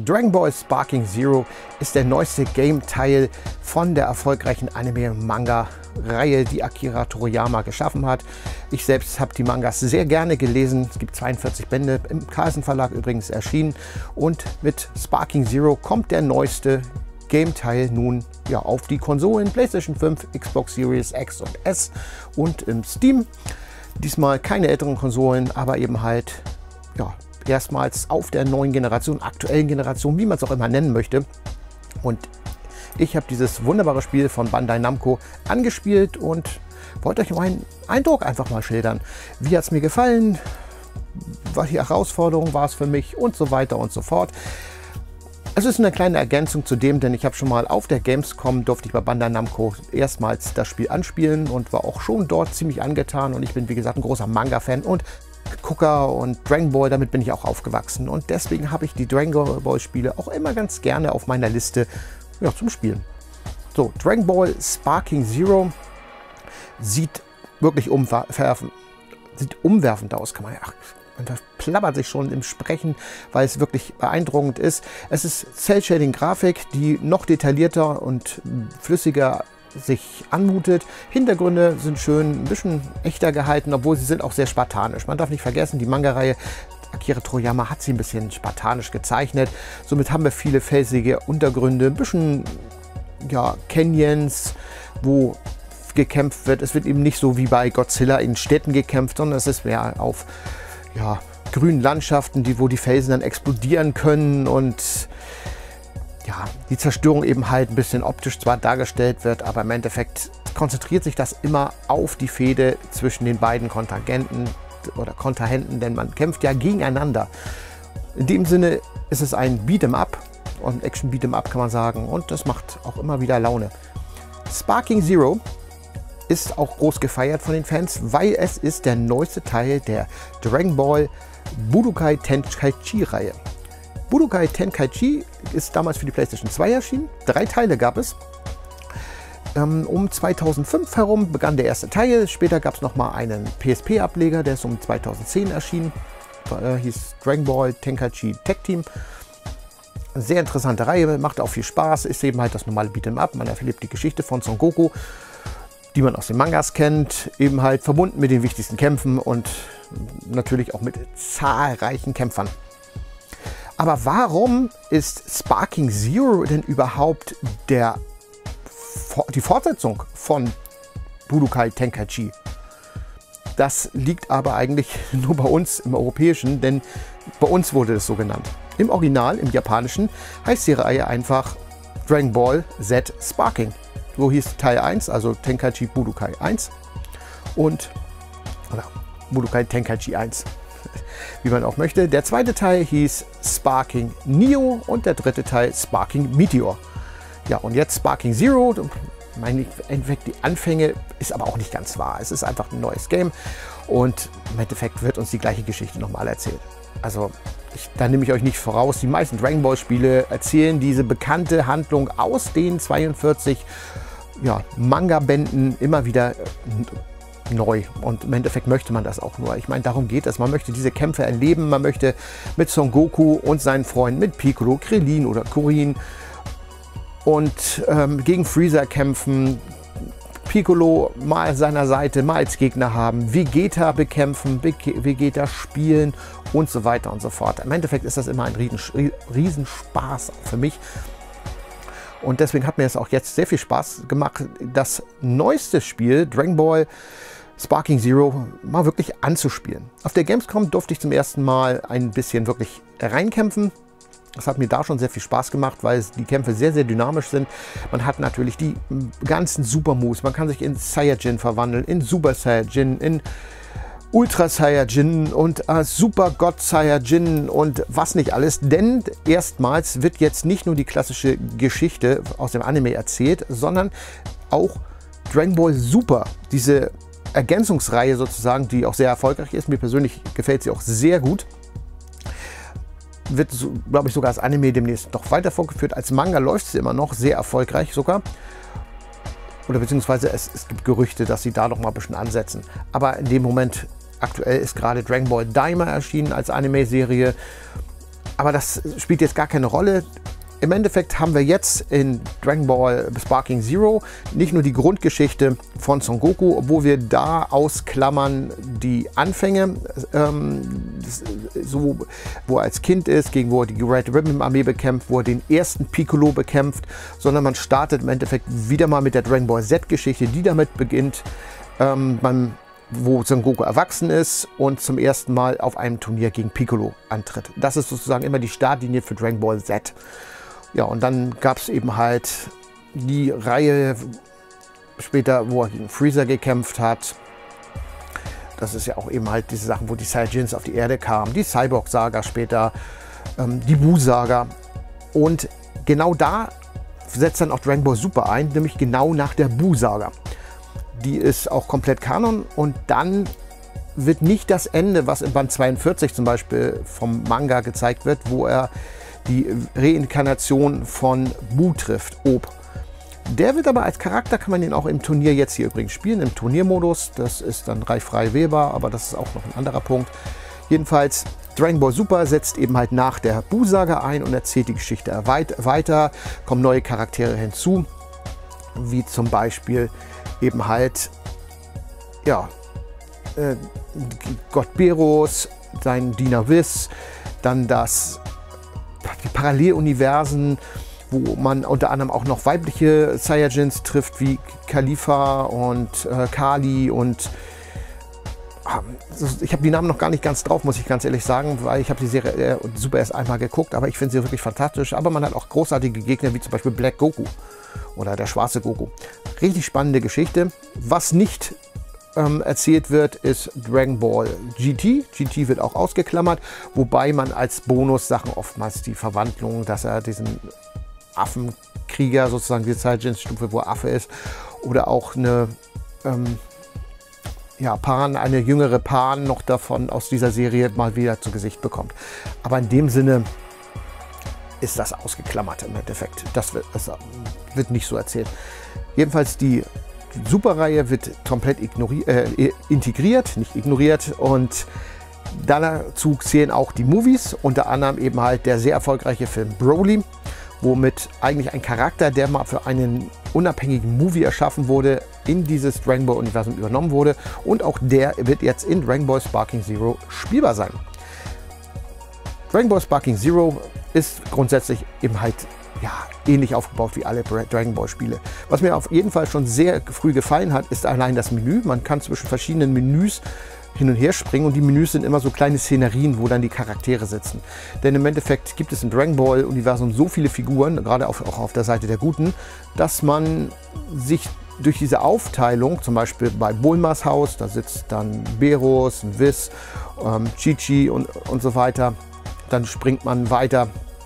Dragon Ball Sparking Zero ist der neueste Game-Teil von der erfolgreichen Anime-Manga-Reihe, die Akira Toriyama geschaffen hat. Ich selbst habe die Mangas sehr gerne gelesen. Es gibt 42 Bände, im Carlsen Verlag übrigens erschienen. Und mit Sparking Zero kommt der neueste Game-Teil nun ja, auf die Konsolen PlayStation 5, Xbox Series X und S und im Steam. Diesmal keine älteren Konsolen, aber eben halt ja, erstmals auf der neuen Generation, aktuellen Generation, wie man es auch immer nennen möchte. Und ich habe dieses wunderbare Spiel von Bandai Namco angespielt und wollte euch meinen Eindruck einfach mal schildern. Wie hat es mir gefallen? Welche Herausforderung war es für mich? Und so weiter und so fort. Es ist eine kleine Ergänzung zu dem, denn ich habe schon mal auf der Gamescom, durfte ich bei Bandai Namco erstmals das Spiel anspielen und war auch schon dort ziemlich angetan. Und ich bin, wie gesagt, ein großer Manga-Fan und Gucker und Dragon Ball, damit bin ich auch aufgewachsen. Und deswegen habe ich die Dragon Ball Spiele auch immer ganz gerne auf meiner Liste ja, zum Spielen. So, Dragon Ball Sparking Zero sieht wirklich umwerfend aus, kann man ja. Man verplappert sich schon im Sprechen, weil es wirklich beeindruckend ist. Es ist Cell-Shading-Grafik, die noch detaillierter und flüssiger sich anmutet. Hintergründe sind schön ein bisschen echter gehalten, obwohl sie sind auch sehr spartanisch. Man darf nicht vergessen, die Manga-Reihe Akira Toriyama hat sie ein bisschen spartanisch gezeichnet. Somit haben wir viele felsige Untergründe, ein bisschen ja, Canyons, wo gekämpft wird. Es wird eben nicht so wie bei Godzilla in Städten gekämpft, sondern es ist mehr auf ja, grünen Landschaften, wo die Felsen dann explodieren können und ja, die Zerstörung eben halt ein bisschen optisch zwar dargestellt wird, aber im Endeffekt konzentriert sich das immer auf die Fehde zwischen den beiden Kontrahenten, denn man kämpft ja gegeneinander. In dem Sinne ist es ein Beat'em-up und Action Beat'em-up kann man sagen und das macht auch immer wieder Laune. Sparking Zero ist auch groß gefeiert von den Fans, weil es ist der neueste Teil der Dragon Ball Budokai Tenkaichi Reihe. Budokai Tenkaichi ist damals für die PlayStation 2 erschienen. 3 Teile gab es. Um 2005 herum begann der erste Teil. Später gab es nochmal einen PSP-Ableger, der ist um 2010 erschienen. Hieß Dragon Ball Tenkaichi Tech Team. Eine sehr interessante Reihe, macht auch viel Spaß. Ist eben halt das normale Beat'em-up. Man erlebt die Geschichte von Son Goku, die man aus den Mangas kennt, eben halt verbunden mit den wichtigsten Kämpfen und natürlich auch mit zahlreichen Kämpfern. Aber warum ist Sparking Zero denn überhaupt die Fortsetzung von Budokai Tenkaichi? Das liegt aber eigentlich nur bei uns im Europäischen, denn bei uns wurde es so genannt. Im Original, im Japanischen, heißt die Reihe einfach Dragon Ball Z Sparking. So hieß Teil 1, also Tenkaichi Budokai 1 oder Budokai Tenkaichi 1, wie man auch möchte. Der zweite Teil hieß Sparking Neo und der dritte Teil Sparking Meteor. Ja, und jetzt Sparking Zero, meine Endeffekt die Anfänge, ist aber auch nicht ganz wahr. Es ist einfach ein neues Game und im Endeffekt wird uns die gleiche Geschichte nochmal erzählt. Also da nehme ich euch nicht voraus. Die meisten Dragon Ball Spiele erzählen diese bekannte Handlung aus den 42 ja, Manga-Bänden immer wieder neu. Und im Endeffekt möchte man das auch nur. Ich meine, darum geht es. Man möchte diese Kämpfe erleben. Man möchte mit Son Goku und seinen Freunden, mit Piccolo, Krillin oder Kuririn und gegen Freezer kämpfen. Piccolo mal an seiner Seite, mal als Gegner haben, Vegeta bekämpfen, Vegeta spielen und so weiter und so fort. Im Endeffekt ist das immer ein Riesenspaß für mich. Und deswegen hat mir es auch jetzt sehr viel Spaß gemacht, das neueste Spiel, Dragon Ball Sparking Zero, mal wirklich anzuspielen. Auf der Gamescom durfte ich zum ersten Mal ein bisschen wirklich reinkämpfen. Das hat mir da schon sehr viel Spaß gemacht, weil die Kämpfe sehr, sehr dynamisch sind. Man hat natürlich die ganzen Super Moves. Man kann sich in Saiyajin verwandeln, in Super Saiyajin, in Ultra Saiyajin und Super God Saiyajin und was nicht alles. Denn erstmals wird jetzt nicht nur die klassische Geschichte aus dem Anime erzählt, sondern auch Dragon Ball Super, diese Ergänzungsreihe sozusagen, die auch sehr erfolgreich ist. Mir persönlich gefällt sie auch sehr gut. Wird, glaube ich, sogar als Anime demnächst noch weiter vorgeführt. Als Manga läuft sie immer noch, sehr erfolgreich sogar. Oder beziehungsweise es gibt Gerüchte, dass sie da noch mal ein bisschen ansetzen. Aber in dem Moment, aktuell ist gerade Dragon Ball Daima erschienen als Anime-Serie. Aber das spielt jetzt gar keine Rolle. Im Endeffekt haben wir jetzt in Dragon Ball Sparking Zero nicht nur die Grundgeschichte von Son Goku, obwohl wir da ausklammern die Anfänge, so, wo er als Kind ist, gegen wo er die Red Ribbon Armee bekämpft, wo er den ersten Piccolo bekämpft, sondern man startet im Endeffekt wieder mal mit der Dragon Ball Z-Geschichte, die damit beginnt, wo Son Goku erwachsen ist und zum ersten Mal auf einem Turnier gegen Piccolo antritt. Das ist sozusagen immer die Startlinie für Dragon Ball Z. Ja, und dann gab es eben halt die Reihe später, wo er gegen Freezer gekämpft hat. Das ist ja auch eben halt diese Sachen, wo die Saiyajins auf die Erde kamen, die Cyborg-Saga später, die Buu-Saga. Und genau da setzt dann auch Dragon Ball Super ein, nämlich genau nach der Buu-Saga. Die ist auch komplett Kanon und dann wird nicht das Ende, was in Band 42 zum Beispiel vom Manga gezeigt wird, wo er die Reinkarnation von Buu trifft, Ob. Der wird aber als Charakter, kann man ihn auch im Turnier jetzt hier übrigens spielen, im Turniermodus. Das ist dann frei wählbar, aber das ist auch noch ein anderer Punkt. Jedenfalls, Dragon Ball Super setzt eben halt nach der Buu-Saga ein und erzählt die Geschichte weiter, kommen neue Charaktere hinzu, wie zum Beispiel eben halt, ja, Gott Beerus, sein Diener Whis, dann die Paralleluniversen, wo man unter anderem auch noch weibliche Saiyajins trifft, wie Khalifa und Kali und ich habe die Namen noch gar nicht ganz drauf, muss ich ganz ehrlich sagen, weil ich habe die Serie Super erst einmal geguckt, aber ich finde sie wirklich fantastisch. Aber man hat auch großartige Gegner, wie zum Beispiel Black Goku oder der schwarze Goku. Richtig spannende Geschichte. Was nicht erzählt wird, ist Dragon Ball GT. GT wird auch ausgeklammert, wobei man als Bonus-Sachen oftmals die Verwandlung, dass er diesen Affenkrieger sozusagen, die Saiyajin-Stufe, wo er Affe ist, oder auch eine eine jüngere Pan noch davon aus dieser Serie mal wieder zu Gesicht bekommt. Aber in dem Sinne ist das ausgeklammert im Endeffekt. Das wird nicht so erzählt. Jedenfalls die Super-Reihe wird komplett integriert, nicht ignoriert, und dazu zählen auch die Movies, unter anderem eben halt der sehr erfolgreiche Film Broly, womit eigentlich ein Charakter, der mal für einen unabhängigen Movie erschaffen wurde, in dieses Dragon Ball Universum übernommen wurde, und auch der wird jetzt in Dragon Ball Sparking Zero spielbar sein. Dragon Ball Sparking Zero ist grundsätzlich eben halt ähnlich aufgebaut wie alle Dragon Ball Spiele. Was mir auf jeden Fall schon sehr früh gefallen hat, ist allein das Menü. Man kann zwischen verschiedenen Menüs hin und her springen und die Menüs sind immer so kleine Szenerien, wo dann die Charaktere sitzen. Denn im Endeffekt gibt es im Dragon Ball Universum so viele Figuren, gerade auch auf der Seite der Guten, dass man sich durch diese Aufteilung, zum Beispiel bei Bulmas Haus, da sitzt dann Beerus, Whis, Chi-Chi und so weiter. Dann springt man weiter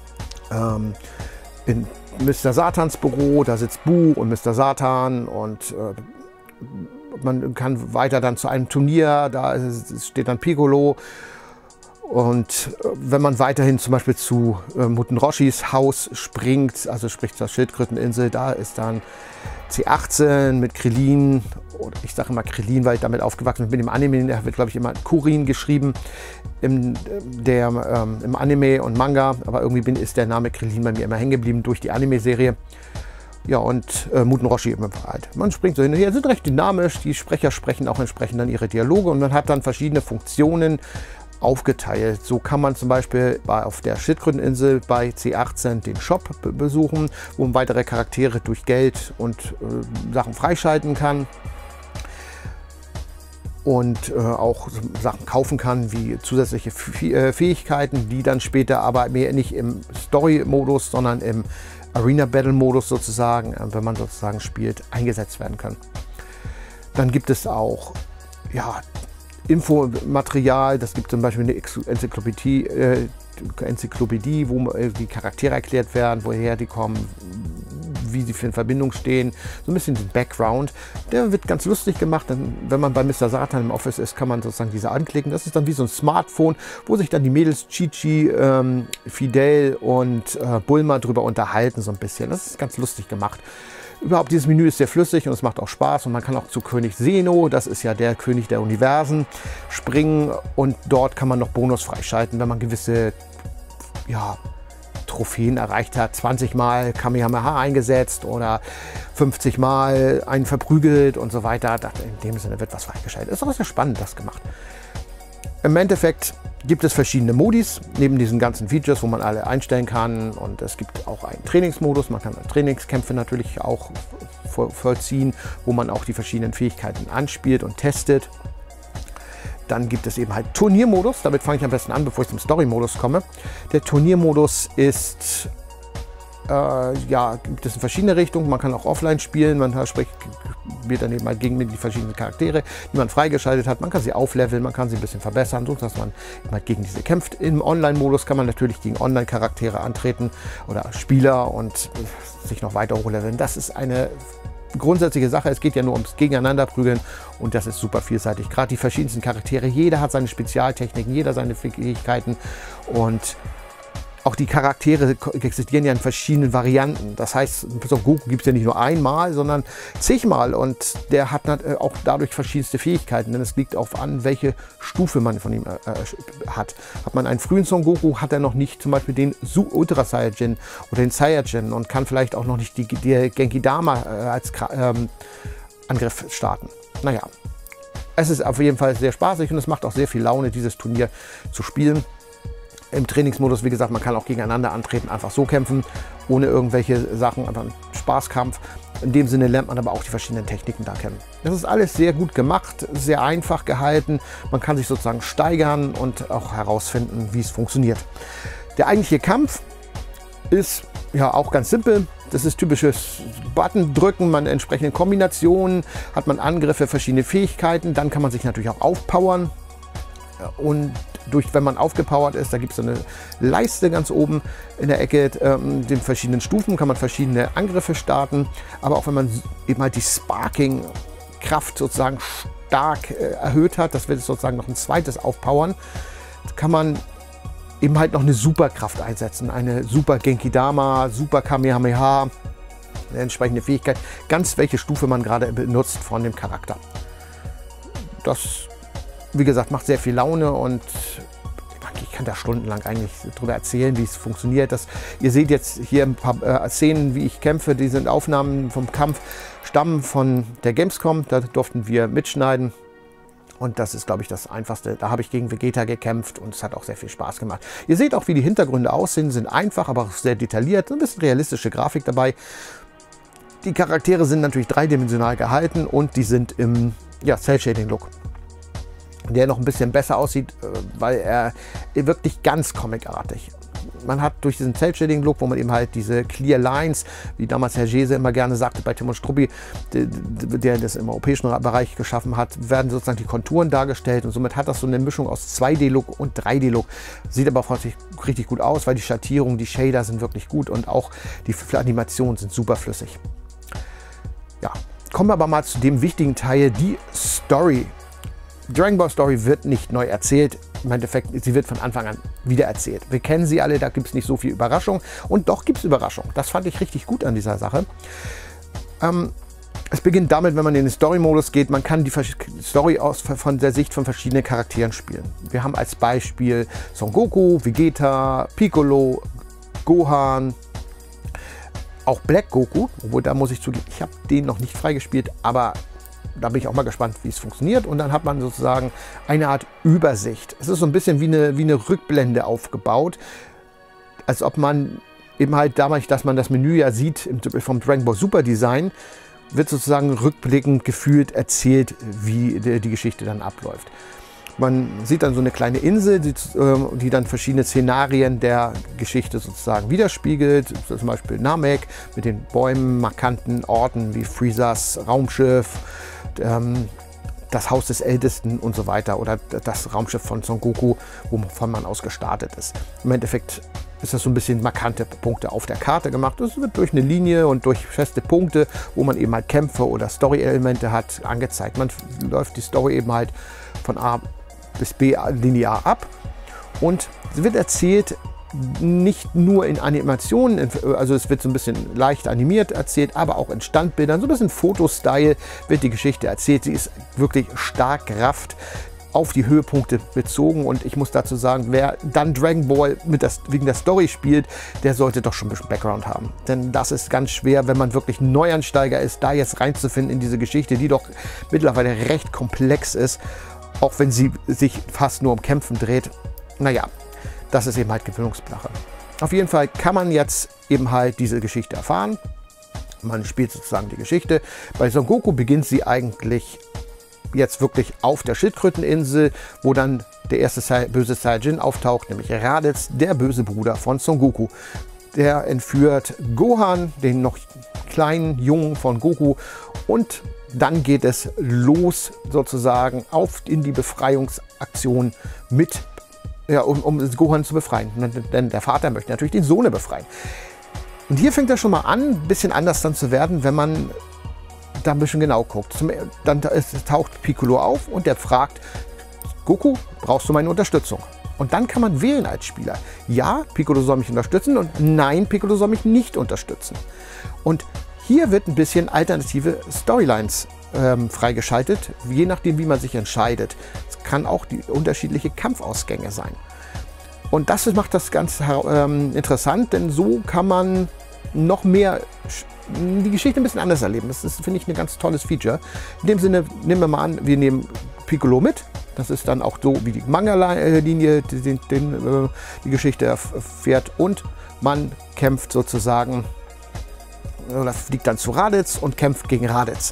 in Mr. Satans Büro, da sitzt Buu und Mr. Satan, und man kann weiter dann zu einem Turnier, da steht dann Piccolo, und wenn man weiterhin zum Beispiel zu Muten Roshis Haus springt, also sprich zur Schildkröteninsel, da ist dann C18 mit Krillin, oder ich sage immer Krillin, weil ich damit aufgewachsen bin. Mit dem Anime, da wird glaube ich immer Kurin geschrieben im Anime und Manga, aber irgendwie ist der Name Krillin bei mir immer hängen geblieben durch die Anime-Serie. Ja, und Muten Roshi immer halt. Man springt so hin und her, sind recht dynamisch, die Sprecher sprechen auch entsprechend dann ihre Dialoge, und man hat dann verschiedene Funktionen aufgeteilt. So kann man zum Beispiel auf der Schildkröteninsel bei C18 den Shop besuchen, wo man weitere Charaktere durch Geld und Sachen freischalten kann. Und auch Sachen kaufen kann, wie zusätzliche Fähigkeiten, die dann später aber mehr nicht im Story-Modus, sondern im Arena-Battle-Modus sozusagen, wenn man sozusagen spielt, eingesetzt werden können. Dann gibt es auch Infomaterial, das gibt zum Beispiel eine Enzyklopädie, wo die Charaktere erklärt werden, woher die kommen, wie sie für eine Verbindung stehen, so ein bisschen den Background. Der wird ganz lustig gemacht, denn wenn man bei Mr. Satan im Office ist, kann man sozusagen diese anklicken. Das ist dann wie so ein Smartphone, wo sich dann die Mädels Chi-Chi, Fidel und Bulma drüber unterhalten so ein bisschen. Das ist ganz lustig gemacht. Überhaupt, dieses Menü ist sehr flüssig und es macht auch Spaß, und man kann auch zu König Zeno, das ist ja der König der Universen, springen, und dort kann man noch Bonus freischalten, wenn man gewisse ja, Trophäen erreicht hat, 20 Mal Kamehameha eingesetzt oder 50 Mal einen verprügelt und so weiter. In dem Sinne wird was freigeschaltet. Ist aber sehr spannend, das gemacht. Im Endeffekt gibt es verschiedene Modis, neben diesen ganzen Features, wo man alle einstellen kann. Und es gibt auch einen Trainingsmodus. Man kann Trainingskämpfe natürlich auch vollziehen, wo man auch die verschiedenen Fähigkeiten anspielt und testet. Dann gibt es eben halt Turniermodus. Damit fange ich am besten an, bevor ich zum Story-Modus komme. Der Turniermodus ist, ja, gibt es in verschiedene Richtungen. Man kann auch offline spielen. Man spielt dann eben halt gegen die verschiedenen Charaktere, die man freigeschaltet hat. Man kann sie aufleveln, man kann sie ein bisschen verbessern, so dass man eben halt gegen diese kämpft. Im Online-Modus kann man natürlich gegen Online-Charaktere antreten oder Spieler und sich noch weiter hochleveln. Das ist eine grundsätzliche Sache. Es geht ja nur ums Gegeneinanderprügeln und das ist super vielseitig. Gerade die verschiedensten Charaktere, jeder hat seine Spezialtechniken, jeder seine Fähigkeiten und auch die Charaktere existieren ja in verschiedenen Varianten. Das heißt, Son Goku gibt es ja nicht nur einmal, sondern zigmal und der hat auch dadurch verschiedenste Fähigkeiten, denn es liegt auch an, welche Stufe man von ihm hat. Hat man einen frühen Son Goku, hat er noch nicht zum Beispiel den Ultra Saiyajin oder den Saiyajin und kann vielleicht auch noch nicht die Genki Dama als Angriff starten. Naja, es ist auf jeden Fall sehr spaßig und es macht auch sehr viel Laune, dieses Turnier zu spielen. Im Trainingsmodus, wie gesagt, man kann auch gegeneinander antreten, einfach so kämpfen, ohne irgendwelche Sachen, einfach ein Spaßkampf. In dem Sinne lernt man aber auch die verschiedenen Techniken da kennen. Das ist alles sehr gut gemacht, sehr einfach gehalten. Man kann sich sozusagen steigern und auch herausfinden, wie es funktioniert. Der eigentliche Kampf ist ja auch ganz simpel. Das ist typisches Button drücken, man entsprechende Kombinationen, hat man Angriffe, verschiedene Fähigkeiten. Dann kann man sich natürlich auch aufpowern und wenn man aufgepowert ist, da gibt es eine Leiste ganz oben in der Ecke, den verschiedenen Stufen kann man verschiedene Angriffe starten, aber auch wenn man eben halt die Sparking-Kraft sozusagen stark erhöht hat, das wird sozusagen noch ein zweites Aufpowern, kann man eben halt noch eine Superkraft einsetzen, eine Super Genki Dama, Super Kamehameha, eine entsprechende Fähigkeit, ganz welche Stufe man gerade benutzt von dem Charakter. Das, wie gesagt, macht sehr viel Laune und ich kann da stundenlang eigentlich darüber erzählen, wie es funktioniert. Ihr seht jetzt hier ein paar Szenen, wie ich kämpfe. Die sind Aufnahmen vom Kampf, stammen von der Gamescom. Da durften wir mitschneiden. Und das ist, glaube ich, das Einfachste. Da habe ich gegen Vegeta gekämpft und es hat auch sehr viel Spaß gemacht. Ihr seht auch, wie die Hintergründe aussehen. Sind einfach, aber auch sehr detailliert. Ein bisschen realistische Grafik dabei. Die Charaktere sind natürlich dreidimensional gehalten und die sind im Cell-Shading-Look. Der noch ein bisschen besser aussieht, weil er wirklich ganz comicartig. Man hat durch diesen Cell-Shading-Look, wo man eben halt diese Clear Lines, wie damals Herr Gese immer gerne sagte bei Tim und Struppi, der das im europäischen Bereich geschaffen hat, werden sozusagen die Konturen dargestellt und somit hat das so eine Mischung aus 2D-Look und 3D-Look. Sieht aber auch richtig gut aus, weil die Schattierungen, die Shader sind wirklich gut und auch die Animationen sind super flüssig. Ja, kommen wir aber mal zu dem wichtigen Teil, die Story. Dragon Ball Story wird nicht neu erzählt. Im Endeffekt, sie wird von Anfang an wieder erzählt. Wir kennen sie alle, da gibt es nicht so viel Überraschung. Und doch gibt es Überraschung. Das fand ich richtig gut an dieser Sache. Es beginnt damit, wenn man in den Story-Modus geht, man kann die Story von der Sicht von verschiedenen Charakteren spielen. Wir haben als Beispiel Son Goku, Vegeta, Piccolo, Gohan, auch Black Goku. Obwohl, da muss ich zugeben, ich habe den noch nicht freigespielt, aber da bin ich auch mal gespannt, wie es funktioniert. Und dann hat man sozusagen eine Art Übersicht. Es ist so ein bisschen wie eine Rückblende aufgebaut. Als ob man eben halt damals, dass man das Menü ja sieht vom Dragon Ball Super Design, wird sozusagen rückblickend gefühlt erzählt, wie die Geschichte dann abläuft. Man sieht dann so eine kleine Insel, die dann verschiedene Szenarien der Geschichte sozusagen widerspiegelt. Zum Beispiel Namek mit den Bäumen, markanten Orten wie Freezers Raumschiff, das Haus des Ältesten und so weiter oder das Raumschiff von Son Goku, wovon man aus gestartet ist. Im Endeffekt ist das so ein bisschen markante Punkte auf der Karte gemacht. Das wird durch eine Linie und durch feste Punkte, wo man eben halt Kämpfe oder Story-Elemente hat, angezeigt. Man läuft die Story eben halt von A bis B linear ab und sie wird erzählt nicht nur in Animationen, also es wird so ein bisschen leicht animiert erzählt, aber auch in Standbildern, so ein bisschen Fotostyle wird die Geschichte erzählt. Sie ist wirklich stark gerafft, auf die Höhepunkte bezogen. Und ich muss dazu sagen, wer dann Dragon Ball wegen der Story spielt, der sollte doch schon ein bisschen Background haben. Denn das ist ganz schwer, wenn man wirklich Neuansteiger ist, da jetzt reinzufinden in diese Geschichte, die doch mittlerweile recht komplex ist, auch wenn sie sich fast nur um Kämpfen dreht. Naja, das ist eben halt Gewöhnungssache. Auf jeden Fall kann man jetzt eben halt diese Geschichte erfahren. Man spielt sozusagen die Geschichte. Bei Son Goku beginnt sie eigentlich jetzt wirklich auf der Schildkröteninsel, wo dann der erste böse Saiyajin auftaucht, nämlich Raditz, der böse Bruder von Son Goku. Der entführt Gohan, den noch kleinen Jungen von Goku, und dann geht es los sozusagen in die Befreiungsaktion mit, ja, um Gohan zu befreien. Denn der Vater möchte natürlich den Sohn befreien. Und hier fängt er schon mal an, ein bisschen anders dann zu werden, wenn man da ein bisschen genau guckt. Dann taucht Piccolo auf und der fragt, Goku, brauchst du meine Unterstützung? Und dann kann man wählen als Spieler. Ja, Piccolo soll mich unterstützen, und nein, Piccolo soll mich nicht unterstützen. Und hier wird ein bisschen alternative Storylines freigeschaltet, je nachdem, wie man sich entscheidet. Es kann auch die unterschiedliche Kampfausgänge sein. Und das macht das Ganze interessant, denn so kann man noch mehr die Geschichte ein bisschen anders erleben. Das ist, finde ich, ein ganz tolles Feature. In dem Sinne, nehmen wir mal an, wir nehmen Piccolo mit. Das ist dann auch so, wie die Manga-Linie die Geschichte erfährt. Und man kämpft sozusagen, oder fliegt dann zu Raditz und kämpft gegen Raditz.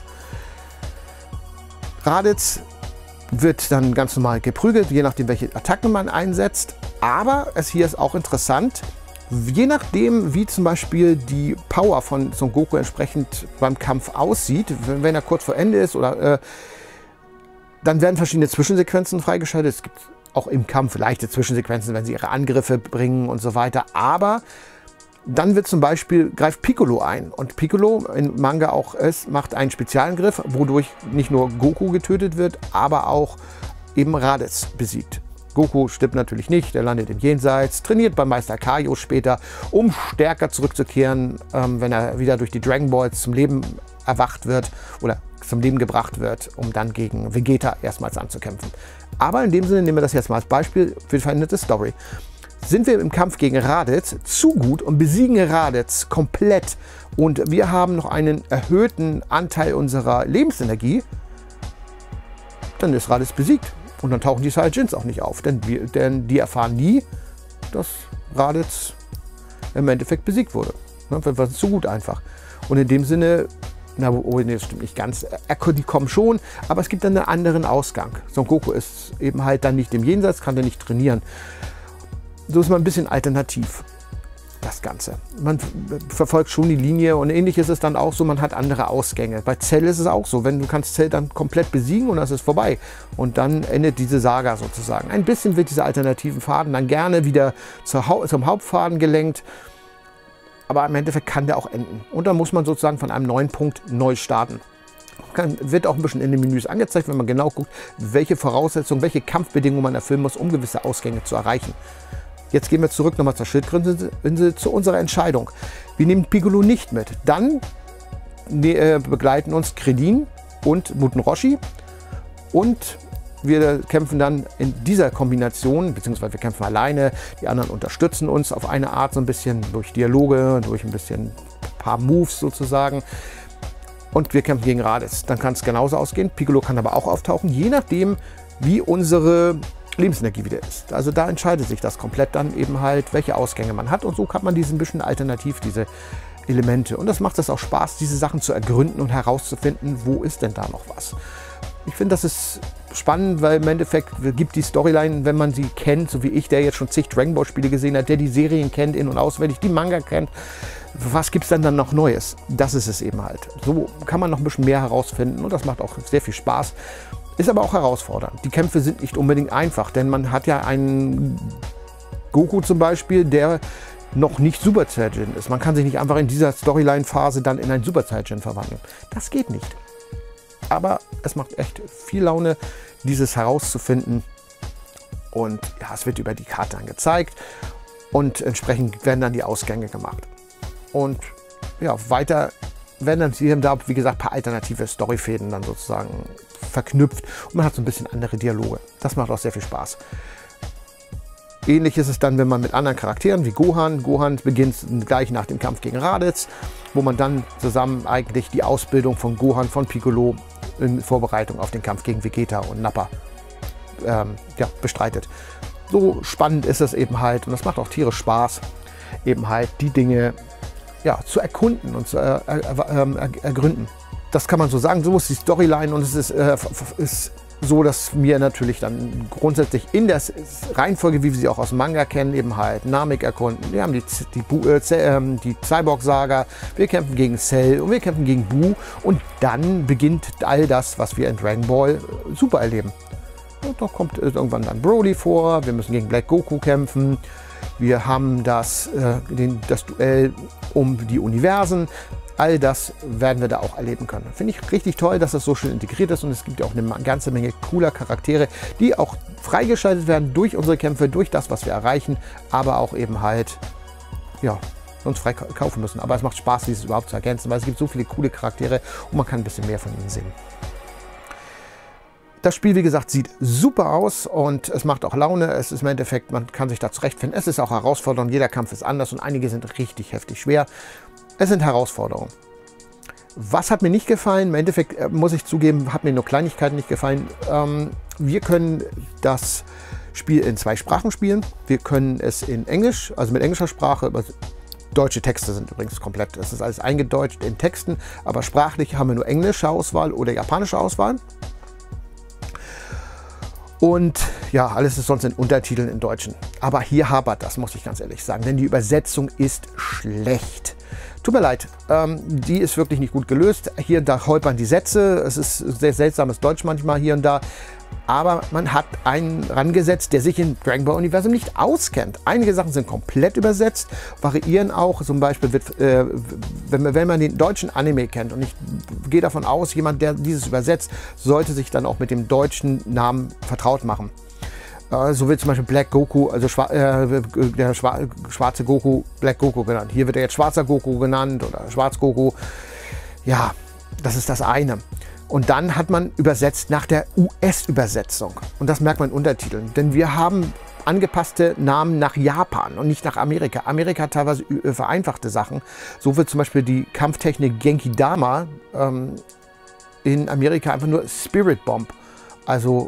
Raditz wird dann ganz normal geprügelt, je nachdem, welche Attacken man einsetzt. Aber hier ist auch interessant, je nachdem, wie zum Beispiel die Power von Son Goku entsprechend beim Kampf aussieht, wenn er kurz vor Ende ist, oder dann werden verschiedene Zwischensequenzen freigeschaltet. Es gibt auch im Kampf leichte Zwischensequenzen, wenn sie ihre Angriffe bringen und so weiter. Aber dann wird zum Beispiel, greift Piccolo ein. Und Piccolo im Manga auch macht einen Spezialangriff, wodurch nicht nur Goku getötet wird, aber auch eben Raditz besiegt. Goku stirbt natürlich nicht, er landet im Jenseits, trainiert beim Meister Kaio später, um stärker zurückzukehren, wenn er wieder durch die Dragon Balls zum Leben erwacht wird oder zum Leben gebracht wird, um dann gegen Vegeta erstmals anzukämpfen. Aber in dem Sinne nehmen wir das jetzt mal als Beispiel für die veränderte Story. Sind wir im Kampf gegen Raditz zu gut und besiegen Raditz komplett und wir haben noch einen erhöhten Anteil unserer Lebensenergie, dann ist Raditz besiegt. Und dann tauchen die Saiyajins auch nicht auf, denn die erfahren nie, dass Raditz im Endeffekt besiegt wurde. Das war zu gut einfach. Und in dem Sinne, das stimmt nicht ganz, die kommen schon, aber es gibt dann einen anderen Ausgang. Son Goku ist eben halt dann nicht im Jenseits, kann er nicht trainieren. So ist man ein bisschen alternativ, das Ganze. Man verfolgt schon die Linie und ähnlich ist es dann auch so, man hat andere Ausgänge. Bei Cell ist es auch so, du kannst Cell dann komplett besiegen und das ist vorbei. Und dann endet diese Saga sozusagen. Ein bisschen wird dieser alternativen Faden dann gerne wieder zum Hauptfaden gelenkt, aber im Endeffekt kann der auch enden. Und dann muss man sozusagen von einem neuen Punkt neu starten. Wird auch ein bisschen in den Menüs angezeigt, wenn man genau guckt, welche Voraussetzungen, welche Kampfbedingungen man erfüllen muss, um gewisse Ausgänge zu erreichen. Jetzt gehen wir zurück nochmal zur Schildkröteninsel, zu unserer Entscheidung. Wir nehmen Piccolo nicht mit. Dann begleiten uns Krillin und Muten Roshi. Und wir kämpfen dann in dieser Kombination, beziehungsweise wir kämpfen alleine. Die anderen unterstützen uns auf eine Art so ein bisschen durch Dialoge, durch ein paar Moves sozusagen. Und wir kämpfen gegen Raditz. Dann kann es genauso ausgehen. Piccolo kann aber auch auftauchen, je nachdem, wie unsere Lebensenergie wieder ist. Also da entscheidet sich das komplett dann eben halt, welche Ausgänge man hat. Und so kann man ein bisschen alternativ diese Elemente. Und das macht es auch Spaß, diese Sachen zu ergründen und herauszufinden, wo ist denn da noch was. Ich finde, das ist spannend, weil im Endeffekt gibt die Storyline, wenn man sie kennt, so wie ich, der jetzt schon zig Dragon Ball Spiele gesehen hat, der die Serien kennt in- und auswendig, die Manga kennt, was gibt es denn dann noch Neues? Das ist es eben halt. So kann man noch ein bisschen mehr herausfinden und das macht auch sehr viel Spaß. Ist aber auch herausfordernd. Die Kämpfe sind nicht unbedingt einfach, denn man hat ja einen Goku zum Beispiel, der noch nicht Super Saiyajin ist. Man kann sich nicht einfach in dieser Storyline-Phase dann in einen Super Saiyajin verwandeln. Das geht nicht. Aber es macht echt viel Laune, dieses herauszufinden. Und ja, es wird über die Karte dann gezeigt und entsprechend werden dann die Ausgänge gemacht. Und ja, weiter werden dann hier und da, wie gesagt, ein paar alternative Storyfäden dann sozusagen verknüpft und man hat so ein bisschen andere Dialoge. Das macht auch sehr viel Spaß. Ähnlich ist es dann, wenn man mit anderen Charakteren wie Gohan. Gohan beginnt gleich nach dem Kampf gegen Raditz, wo man dann zusammen eigentlich die Ausbildung von Gohan, von Piccolo in Vorbereitung auf den Kampf gegen Vegeta und Nappa bestreitet. So spannend ist es eben halt, und das macht auch tierisch Spaß, eben halt die Dinge zu erkunden und zu ergründen. Das kann man so sagen, so ist die Storyline, und es ist so, dass wir natürlich dann grundsätzlich in der Reihenfolge, wie wir sie auch aus dem Manga kennen, eben halt Namek erkunden. Wir haben die Cyborg-Saga, wir kämpfen gegen Cell und wir kämpfen gegen Buu, und dann beginnt all das, was wir in Dragon Ball Super erleben. Und da kommt irgendwann dann Broly vor, wir müssen gegen Black Goku kämpfen, wir haben das Duell um die Universen. All das werden wir da auch erleben können. Finde ich richtig toll, dass das so schön integriert ist, und es gibt auch eine ganze Menge cooler Charaktere, die auch freigeschaltet werden durch unsere Kämpfe, durch das, was wir erreichen, aber auch eben halt, uns frei kaufen müssen. Aber es macht Spaß, dieses überhaupt zu ergänzen, weil es gibt so viele coole Charaktere und man kann ein bisschen mehr von ihnen sehen. Das Spiel, wie gesagt, sieht super aus und es macht auch Laune. Es ist im Endeffekt, man kann sich da zurechtfinden. Es ist auch herausfordernd, jeder Kampf ist anders und einige sind richtig heftig schwer. Es sind Herausforderungen. Was hat mir nicht gefallen? Im Endeffekt muss ich zugeben, hat mir nur Kleinigkeiten nicht gefallen. Wir können das Spiel in 2 Sprachen spielen. Wir können es in Englisch, also mit englischer Sprache. Deutsche Texte sind übrigens komplett. Das ist alles eingedeutscht in Texten, aber sprachlich haben wir nur englische Auswahl oder japanische Auswahl. Und ja, alles ist sonst in Untertiteln in Deutschen. Aber hier hapert das, muss ich ganz ehrlich sagen, denn die Übersetzung ist schlecht. Tut mir leid, die ist wirklich nicht gut gelöst. Hier, da holpern die Sätze. Es ist sehr seltsames Deutsch manchmal hier und da. Aber man hat einen rangesetzt, der sich im Dragon Ball Universum nicht auskennt. Einige Sachen sind komplett übersetzt, variieren auch. Zum Beispiel, wenn man den deutschen Anime kennt, und ich gehe davon aus, jemand, der dieses übersetzt, sollte sich dann auch mit dem deutschen Namen vertraut machen. So wird zum Beispiel Black Goku, also der schwarze Goku, Black Goku genannt. Hier wird er jetzt schwarzer Goku genannt oder Schwarz Goku. Ja, das ist das eine. Und dann hat man übersetzt nach der US-Übersetzung. Und das merkt man in Untertiteln. Denn wir haben angepasste Namen nach Japan und nicht nach Amerika. Amerika hat teilweise vereinfachte Sachen. So wird zum Beispiel die Kampftechnik Genki Dama in Amerika einfach nur Spirit Bomb. Also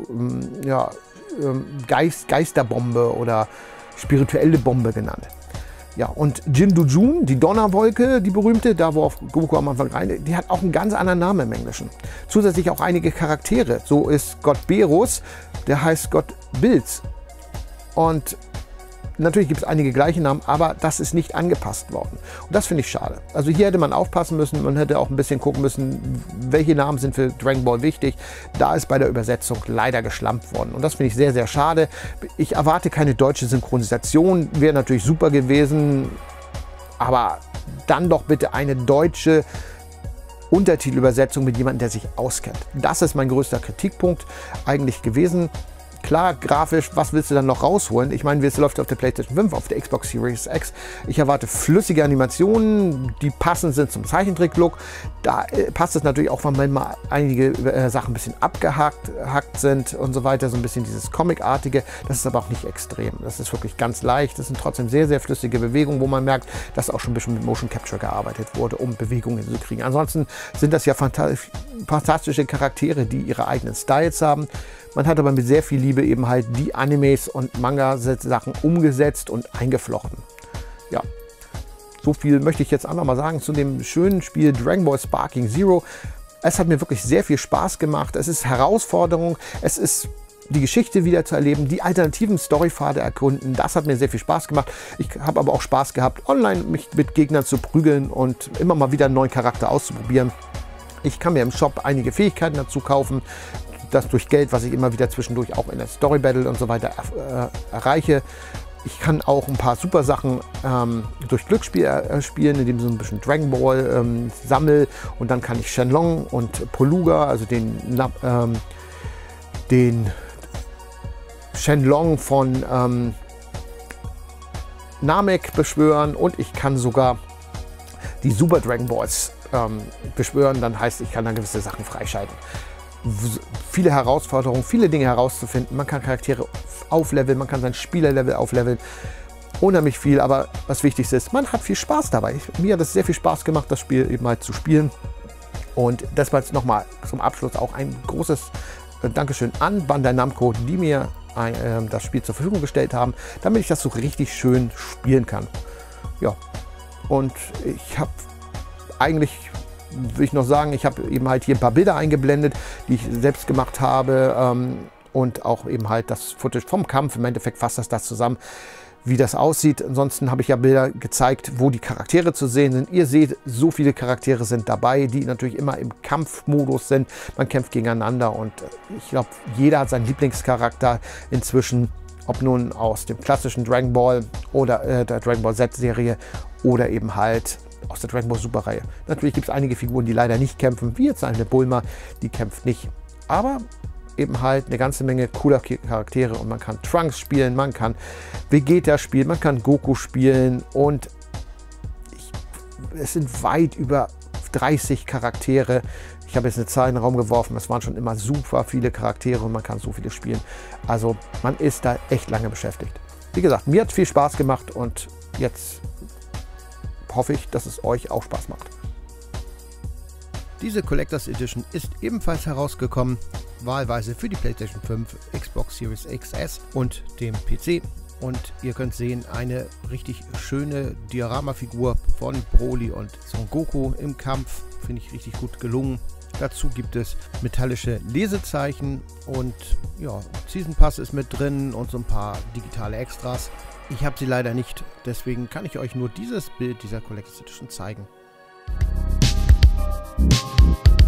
Geisterbombe oder spirituelle Bombe genannt. Ja, und Jin-Do-Jun, die Donnerwolke, die berühmte, da worauf Goku am Anfang rein, die hat auch einen ganz anderen Namen im Englischen. Zusätzlich auch einige Charaktere. So ist Gott Berus, der heißt Gott Bills. Und natürlich gibt es einige gleiche Namen, aber das ist nicht angepasst worden. Und das finde ich schade. Also hier hätte man aufpassen müssen, man hätte auch ein bisschen gucken müssen, welche Namen sind für Dragon Ball wichtig. Da ist bei der Übersetzung leider geschlampt worden. Und das finde ich sehr, sehr schade. Ich erwarte keine deutsche Synchronisation, wäre natürlich super gewesen, aber dann doch bitte eine deutsche Untertitelübersetzung mit jemandem, der sich auskennt. Das ist mein größter Kritikpunkt eigentlich gewesen. Klar, grafisch, was willst du dann noch rausholen? Ich meine, es läuft auf der PlayStation 5, auf der Xbox Series X. Ich erwarte flüssige Animationen, die passend sind zum Zeichentrick-Look. Da passt es natürlich auch, wenn mal einige Sachen ein bisschen abgehackt sind und so weiter. So ein bisschen dieses Comic-artige. Das ist aber auch nicht extrem. Das ist wirklich ganz leicht. Das sind trotzdem sehr, sehr flüssige Bewegungen, wo man merkt, dass auch schon ein bisschen mit Motion Capture gearbeitet wurde, um Bewegungen hinzukriegen. Ansonsten sind das ja fantastische Charaktere, die ihre eigenen Styles haben. Man hat aber mit sehr viel Liebe eben halt die Animes und Manga-Sachen umgesetzt und eingeflochten. Ja, so viel möchte ich jetzt einfach mal sagen zu dem schönen Spiel Dragon Ball Sparking Zero. Es hat mir wirklich sehr viel Spaß gemacht. Es ist Herausforderung. Es ist die Geschichte wieder zu erleben, die alternativen Storypfade erkunden. Das hat mir sehr viel Spaß gemacht. Ich habe aber auch Spaß gehabt, online mich mit Gegnern zu prügeln und immer mal wieder einen neuen Charakter auszuprobieren. Ich kann mir im Shop einige Fähigkeiten dazu kaufen. Das durch Geld, was ich immer wieder zwischendurch auch in der Story Battle und so weiter erreiche. Ich kann auch ein paar super Sachen durch Glücksspiel spielen, indem ich so ein bisschen Dragon Ball sammle, und dann kann ich Shenlong und Poluga, also den Shenlong von Namek beschwören, und ich kann sogar die Super Dragon Balls beschwören. Dann heißt, ich kann dann gewisse Sachen freischalten. viele Herausforderungen, viele Dinge herauszufinden. Man kann Charaktere aufleveln, man kann sein Spielerlevel aufleveln. Unheimlich viel, aber das Wichtigste ist, man hat viel Spaß dabei. Mir hat es sehr viel Spaß gemacht, das Spiel eben halt zu spielen. Und deshalb nochmal zum Abschluss auch ein großes Dankeschön an Bandai Namco, die mir das Spiel zur Verfügung gestellt haben, damit ich das so richtig schön spielen kann. Ja, und ich habe eigentlich, will ich noch sagen, ich habe eben halt hier ein paar Bilder eingeblendet, die ich selbst gemacht habe und auch eben halt das Footage vom Kampf. Im Endeffekt fasst das zusammen, wie das aussieht. Ansonsten habe ich ja Bilder gezeigt, wo die Charaktere zu sehen sind. Ihr seht, so viele Charaktere sind dabei, die natürlich immer im Kampfmodus sind. Man kämpft gegeneinander und ich glaube, jeder hat seinen Lieblingscharakter inzwischen, ob nun aus dem klassischen Dragon Ball oder der Dragon Ball Z-Serie oder eben halt aus der Dragon Ball Super-Reihe. Natürlich gibt es einige Figuren, die leider nicht kämpfen, wie jetzt eine Bulma, die kämpft nicht. Aber eben halt eine ganze Menge cooler Charaktere und man kann Trunks spielen, man kann Vegeta spielen, man kann Goku spielen und es sind weit über 30 Charaktere. Ich habe jetzt eine Zahl in den Raum geworfen, es waren schon immer super viele Charaktere und man kann so viele spielen. Also man ist da echt lange beschäftigt. Wie gesagt, mir hat es viel Spaß gemacht und jetzt hoffe ich, dass es euch auch Spaß macht. Diese Collectors Edition ist ebenfalls herausgekommen, wahlweise für die PlayStation 5, Xbox Series XS und dem PC. Und ihr könnt sehen, eine richtig schöne Diorama-Figur von Broly und Son Goku im Kampf. Finde ich richtig gut gelungen. Dazu gibt es metallische Lesezeichen und ja, Season Pass ist mit drin und so ein paar digitale Extras. Ich habe sie leider nicht, deswegen kann ich euch nur dieses Bild dieser Collectors Edition zeigen.